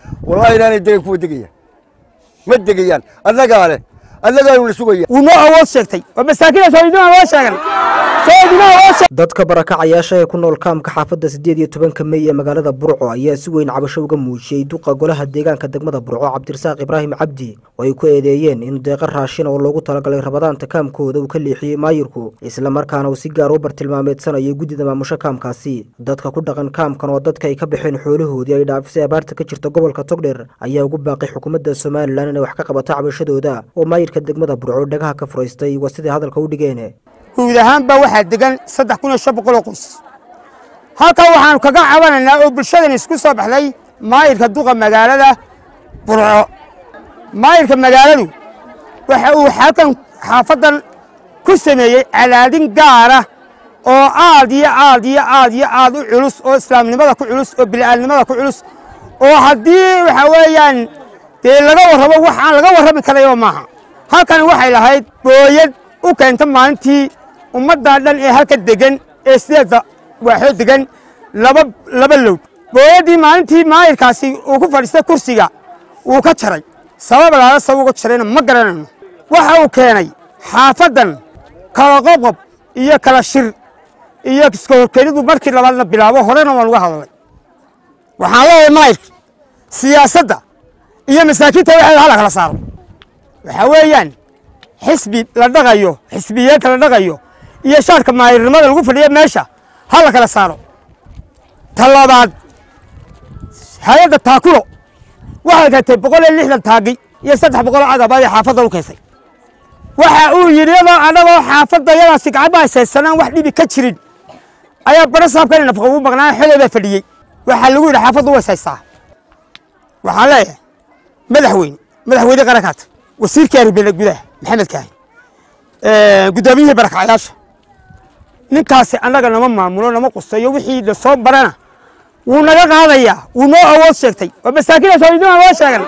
والله إنا نديك ودقية ما دقيان النقالة ونسوقيا ونوع وسكتي ومساكين سويدنا وشغل dadka barakacayaasha ee ku nool kaamka xaafadda 18 May ee magaalada Burco ayaa si weyn cabasho uga muujiyay duqa golaha deegaanka degmada Burco Cabdirasaaq Ibraahim Cabdi oo ay ku eedeeyeen in deeq raashin oo loogu talagalay rabadaanta kaamkooda uu ka leexiyay maayirku isla markaana uu si gaar ah u bartilmaameedsanayay gudida maamusha kaamkaasi dadka ku dhaqan kaamkan oo dadka ay ka bixeen xoolahoodii ay dhaafisay abaarta ka jirta gobolka Togdheer ayaa ugu baaqay xukuumadda Soomaaliland inay wax ka qabato cabashadooda oo maayirka degmada Burco dhagaha ka furaystay wasidii hadalka u dhigeen guud ahaanba waxaa degan 3,500 qoys halka waxaan kaga cabanaynaa oo bulshada isku soo baxday maayirka duqa magaalada Burco maayirka magaaladu waxa uu halkan xaafadan ku sameeyay calaadin gaar ah oo aad u culus oo islaamnimada ku culus oo bilaadanimada ku culus oo hadii waxa weeyaan laga warrabo waxaan laga warrami karayo maaha halkan waxay lahayd booyad u keenta maalintii ummadda dhan ee halka degan ee sideeda waxay degan laba low booyadii maalintii maayirkaasi uu ku fadhiistay kursiga uu ka jaray sabab la sabab uga jarayna ma garanayno waxa uu keenay xaafadan kala qoqob iyo kala shir iyo iskoorkeedu markii labaadna bilaabo horena waan uga hadlay waxaan leeyahay maayirka siyaasadda iyo masaakiinta waxa la kala saaro waxa weeyaan xisbi la dhaqayo xisbiyeed la dhaqayo iyo shaarka maayirnimada lagu fadhiyo meesha hal kala saaro talabaad hay'adda taakulo waxa ka tahay 160 taagi iyo 300 cadabaad xaafadda u keensay waxa uu yiri anagoo xaafadda yada si gacaba saysanaan wax dhibi ka jirin ayaa barasaabkan nafaqo u maqnaa xilada fadhiyay waxa lagu yiri xaafaddu way saysaa waxa leeyahay madaxweyne qaranka wasiirka arrimaha gudaha maxamed kaahin gudoomiyaha barakacayaasha ninkaasi annaga nama maamulo nama qusayo wixii la soo barana wuu naga qaadaya wuu noo awood sheegtay oo masaakiin sooyidina waa sheegan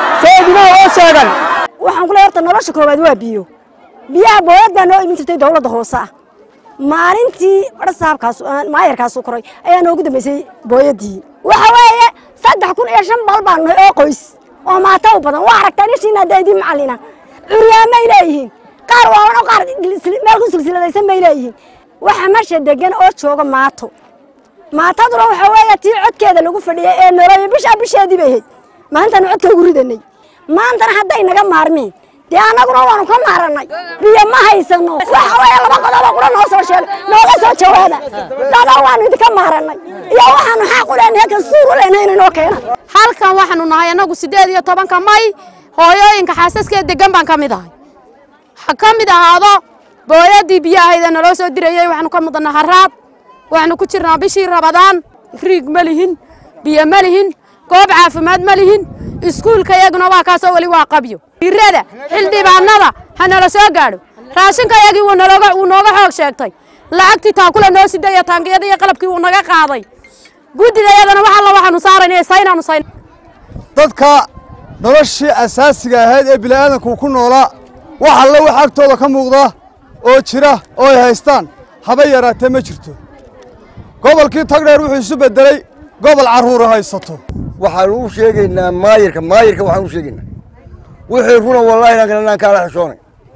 waxaan kula horta nolosha koobaad waa biyaha booyad baa noo imin jirtay dawladda hoose maalintii barasaabkaas maayirkaas u koray ayaa noogu dambeysay booyadii waxa weeye 3,500 bal baan oo qoys oo maata u badan waa aragtaan ishiina deedii macallina curyaamay leeyihiin qaar waa qaar meel ku silsiladaysan bay leeyihiin waxa meesha degan oo jooga maataduna waxa weeye tii codkeeda lagu fadhiyay ee nolol bisheedii bay ahayd maantana codka ugu ridanay maantana hadday naga maarmeen dee anaguna waanu ka maaranay biyo ma haysano waxa weeye laba qodob oo noo soo sheegay nooga soo jawaada dada waanu idinka maaranay iyo waxaanu xaq u leenahay kan suur u leenahay inoo keena halkan waxaanu nahay anagu 18 May hooyooyinka xaasaska degan baan kamid ahay kamid ahaado booyadii biyaha naloo soo dirayay waxaanu ka mudana haraad waxaanu ku jirnaa bishii Rabadaan riig ma lihin biyo ma lihin goob caafimaad ma lihin iskuulka iyaguna waa ka soo wali waa qabyo irada xildhibaanada hanala soo gaadho raashinka iyagii uu nooga xoog sheegtay lacagtii taakula noo sidaya taangiyada iyo qalabkii uu naga qaaday gudida iyagana waxaanu saaraynay saynaanu dadka noloshii asaasiga ahayd ee bilaadanku ku noolaa waxa la wax agtooda ka muuqda oo jira oo ay haystaan haba yaraatee ma jirto gobolkii Togdheer wuxuu isu bedelay gobol caruur haysato waxaan u sheegaynaa maayirka waxaan u sheegaynaa wixii runa wallahi inaan kala xishoonay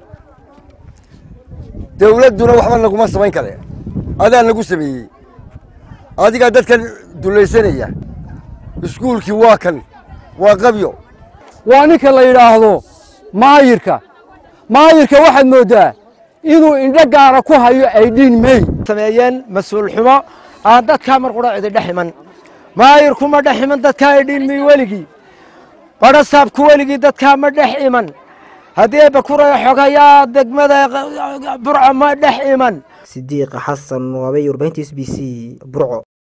dawladuna waxba naguma samayn kareen adaan lagu sameeyay adiga dadka dulaysanaya iskuulkii waa kan waa qabyo waa ninka la yiraahdo maayirka waxaad moodaa inuu indho gaara ku hayo aydin may sameeyeen mas'uul xumo aan dadka mar qura cid dhaximan maayirku ma dhaximan dadka aydin may waligi barasaabku waligi dadka ma dhaximan hadii bakura xogaya degmada Burco ma dhaximan Sidiiq Xasan waa warbaahinta SBC Burco